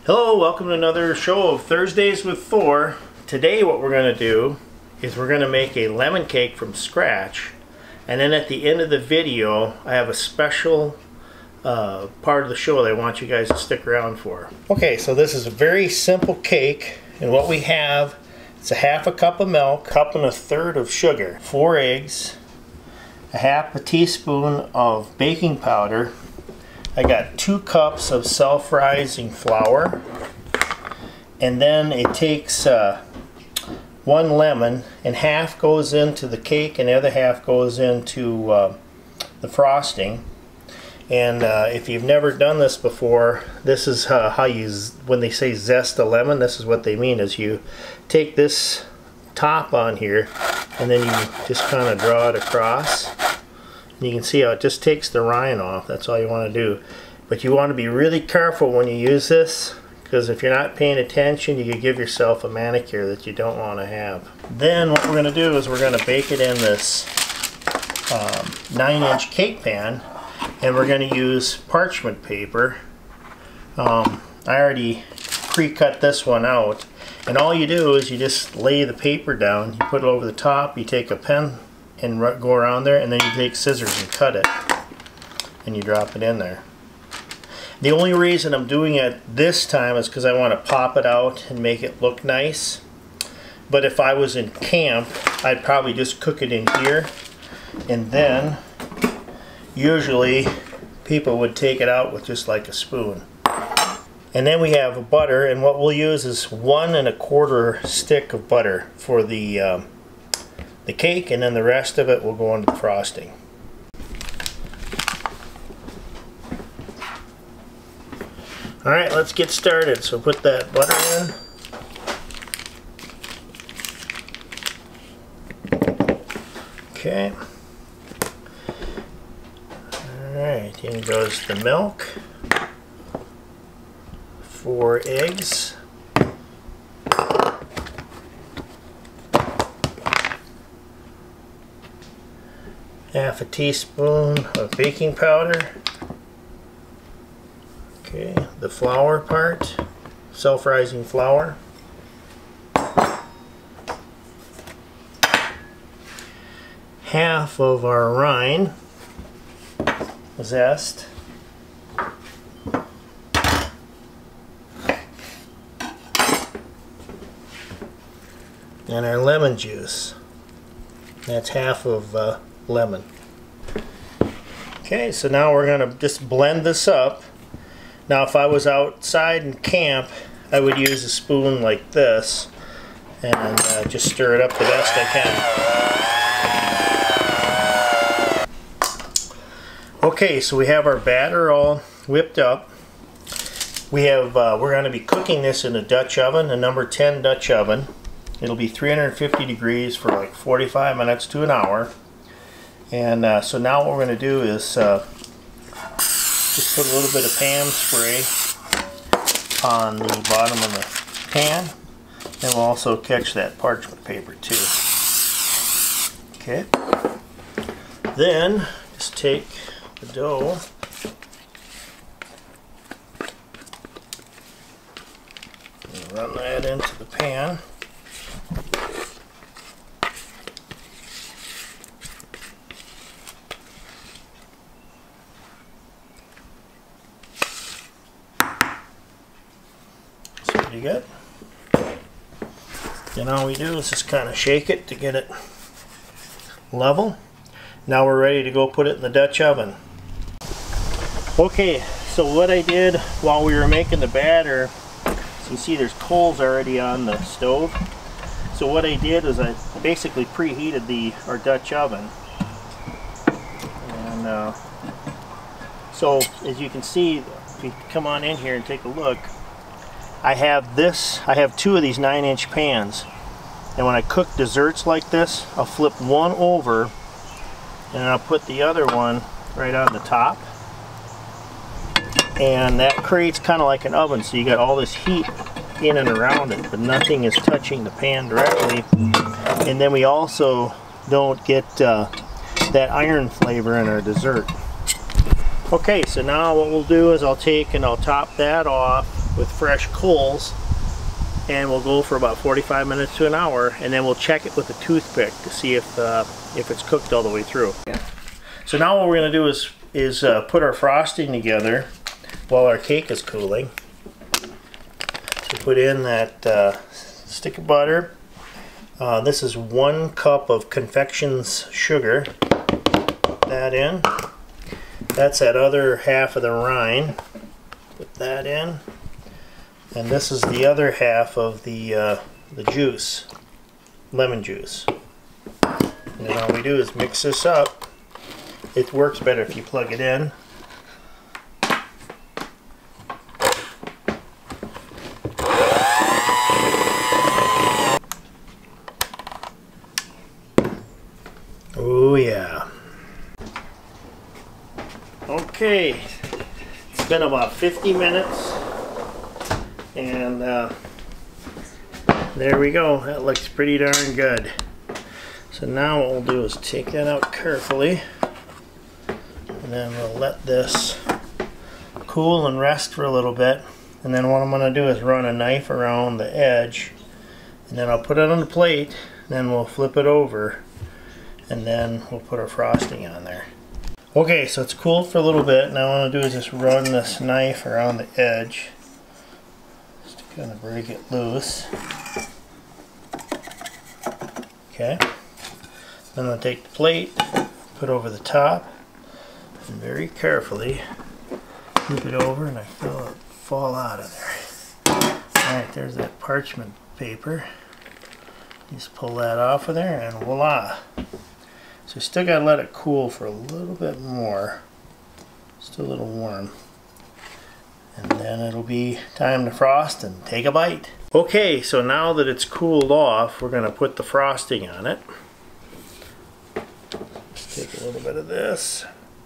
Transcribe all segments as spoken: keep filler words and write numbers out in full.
Hello, welcome to another show of Thursdays with Thor. Today what we're going to do is we're going to make a lemon cake from scratch, and then at the end of the video I have a special uh, part of the show that I want you guys to stick around for. Okay, so this is a very simple cake, and what we have is a half a cup of milk, cup and a third of sugar, four eggs, a half a teaspoon of baking powder. I got two cups of self-rising flour, and then it takes uh, one lemon, and half goes into the cake and the other half goes into uh, the frosting. And uh, if you've never done this before, this is uh, how you, when they say zest a lemon, this is what they mean, is you take this top on here and then you just kind of draw it across. You can see how it just takes the rind off. That's all you want to do. But you want to be really careful when you use this, because if you're not paying attention, you could give yourself a manicure that you don't want to have. Then what we're going to do is we're going to bake it in this um, nine inch cake pan, and we're going to use parchment paper. Um, I already pre-cut this one out, and all you do is you just lay the paper down, you put it over the top, you take a pen and go around there, and then you take scissors and cut it, and you drop it in there. The only reason I'm doing it this time is because I want to pop it out and make it look nice. But if I was in camp, I'd probably just cook it in here, and then usually people would take it out with just like a spoon. And then we have butter, and what we'll use is one and a quarter stick of butter for the um, the cake, and then the rest of it will go into the frosting. Alright, let's get started. So put that butter in. Okay. Alright, in goes the milk. Four eggs. Half a teaspoon of baking powder. Okay, the flour part, self-rising flour. Half of our rind zest. And our lemon juice. That's half of uh, lemon. Okay, so now we're going to just blend this up. Now if I was outside in camp, I would use a spoon like this and uh, just stir it up the best I can. Okay, so we have our batter all whipped up. We have uh, we're going to be cooking this in a Dutch oven, a number ten Dutch oven. It'll be three hundred fifty degrees for like forty-five minutes to an hour. And uh, so now what we're going to do is uh, just put a little bit of P A M spray on the bottom of the pan, and we'll also catch that parchment paper too. Okay. Then just take the dough and run that into the pan. Pretty good. Then all we do is just kind of shake it to get it level. Now we're ready to go put it in the Dutch oven. Okay, so what I did while we were making the batter, so you see there's coals already on the stove. So what I did is I basically preheated the our Dutch oven. And uh, so as you can see, if you come on in here and take a look, I have this, I have two of these nine inch pans, and when I cook desserts like this, I'll flip one over and I'll put the other one right on the top, and that creates kind of like an oven, so you got all this heat in and around it, but nothing is touching the pan directly. And then we also don't get uh, that iron flavor in our dessert. Okay, so now what we'll do is I'll take and I'll top that off with fresh coals, and we'll go for about forty-five minutes to an hour, and then we'll check it with a toothpick to see if uh, if it's cooked all the way through. Yeah. So now what we're going to do is is uh, put our frosting together while our cake is cooling. So put in that uh, stick of butter. Uh, this is one cup of confections sugar. Put that in. That's that other half of the rind. Put that in. And this is the other half of the uh, the juice, lemon juice. And then all we do is mix this up. It works better if you plug it in. Oh yeah. Okay, it's been about fifty minutes, and uh, there we go. That looks pretty darn good. So now what we'll do is take that out carefully, and then we'll let this cool and rest for a little bit. And then what I'm going to do is run a knife around the edge, and then I'll put it on the plate, then we'll flip it over, and then we'll put our frosting on there. Okay, so it's cooled for a little bit. Now what I want to do is just run this knife around the edge, just to kind of break it loose. Okay. Then I'll take the plate, put over the top, and very carefully flip it over, and I feel it fall out of there. Alright, there's that parchment paper. Just pull that off of there, and voila! So still got to let it cool for a little bit more. Still a little warm. And then it'll be time to frost and take a bite. Okay, so now that it's cooled off, we're going to put the frosting on it. Let's take a little bit of this.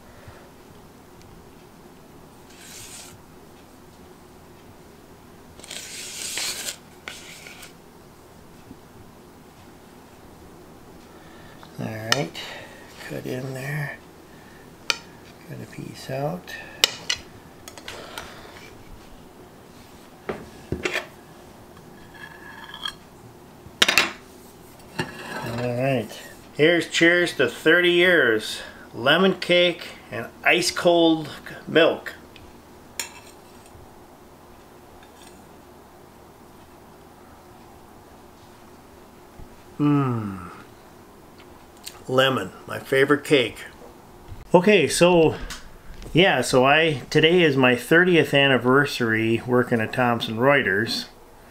Alright, cut in there, cut a piece out. Alright, here's cheers to thirty years, lemon cake and ice cold milk. Mmm. Lemon, my favorite cake. Okay, so yeah, so I today is my thirtieth anniversary working at Thomson Reuters,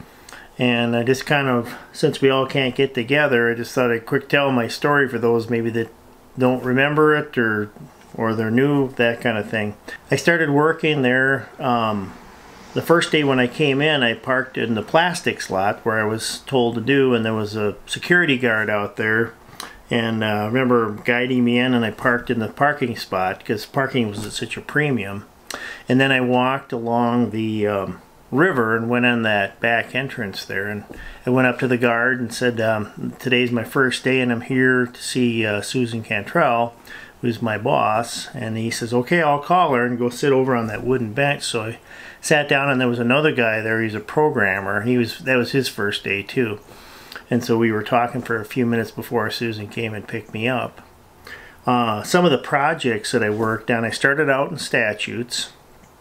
and I just kind of, since we all can't get together, I just thought I'd quick tell my story for those maybe that don't remember it or or they're new, that kind of thing. I started working there um, the first day when I came in. I parked in the plastics lot where I was told to do, and there was a security guard out there. And uh, I remember guiding me in, and I parked in the parking spot because parking was at such a premium. And then I walked along the um, river and went on that back entrance there. And I went up to the guard and said, um, today's my first day and I'm here to see uh, Susan Cantrell, who's my boss. And he says, okay, I'll call her and go sit over on that wooden bench. So I sat down, and there was another guy there. He's a programmer. He was that was his first day too. And so we were talking for a few minutes before Susan came and picked me up. Uh, some of the projects that I worked on, I started out in statutes,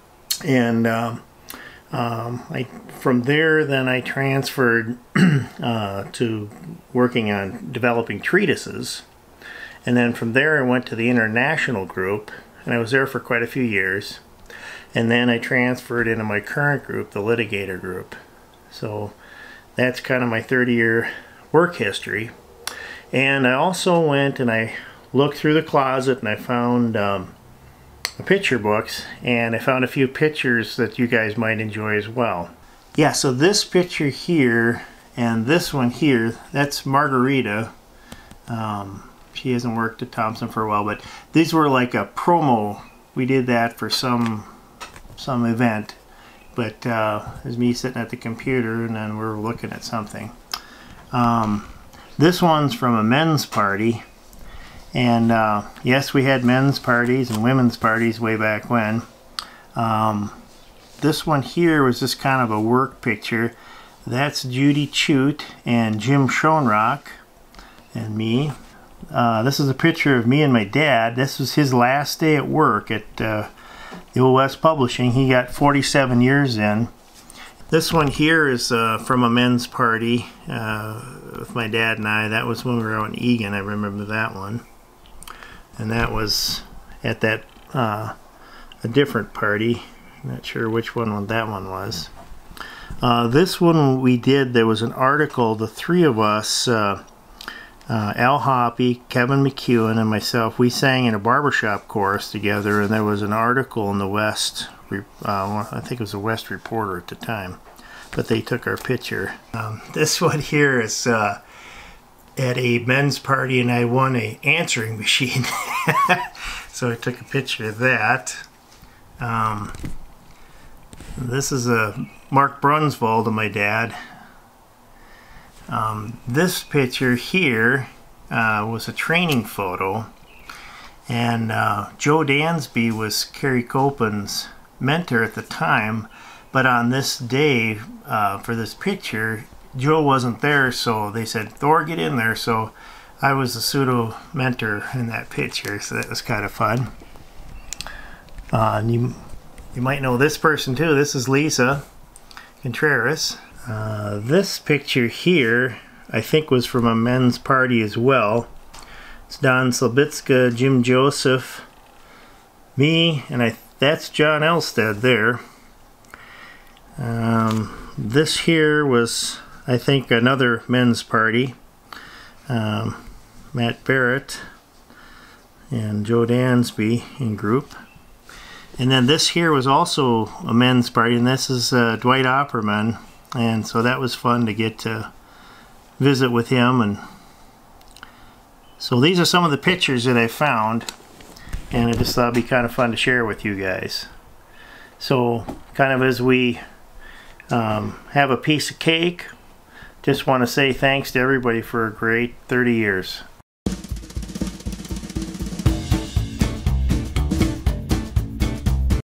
and um, um, I, from there then I transferred uh, to working on developing treatises. And then from there I went to the international group, and I was there for quite a few years. And then I transferred into my current group, the litigator group. So that's kind of my thirty year work history. And I also went and I looked through the closet, and I found um, picture books, and I found a few pictures that you guys might enjoy as well. Yeah, so this picture here and this one here, that's Margarita. Um, she hasn't worked at Thomson for a while, but these were like a promo. We did that for some some event. But uh, there's me sitting at the computer, and then we're looking at something. Um, this one's from a men's party. And uh, yes, we had men's parties and women's parties way back when. Um, this one here was just kind of a work picture. That's Judy Chute and Jim Schoenrock and me. Uh, this is a picture of me and my dad. This was his last day at work at uh, the Old West Publishing. He got forty-seven years in. This one here is uh, from a men's party uh, with my dad and I. That was when we were out in Egan. I remember that one. And that was at that uh, a different party. Not sure which one that one was. Uh, this one we did, there was an article, the three of us, uh, uh, Al Hoppy, Kevin McEwen, and myself, we sang in a barbershop chorus together, and there was an article in the West, uh, I think it was the West Reporter at the time, but they took our picture. Um, this one here is uh, at a men's party, and I won a answering machine, so I took a picture of that. Um, this is a Mark Brunsvold of my dad. Um, this picture here uh, was a training photo, and uh, Joe Dansby was Kerry Copen's mentor at the time, but on this day uh, for this picture Joe wasn't there, so they said, Thor, get in there. So I was the pseudo mentor in that picture, so that was kind of fun. Uh, and you, you might know this person too. This is Lisa Contreras. Uh, this picture here I think was from a men's party as well. It's Don Slabitska, Jim Joseph, me, and I that's John Elstead there. Um, this here was, I think, another men's party. Um, Matt Barrett and Joe Dansby in group. And then this here was also a men's party, and this is uh, Dwight Opperman, and so that was fun to get to visit with him. And so these are some of the pictures that I found, and I just thought it'd be kind of fun to share with you guys. So kind of as we um, have a piece of cake, just want to say thanks to everybody for a great thirty years.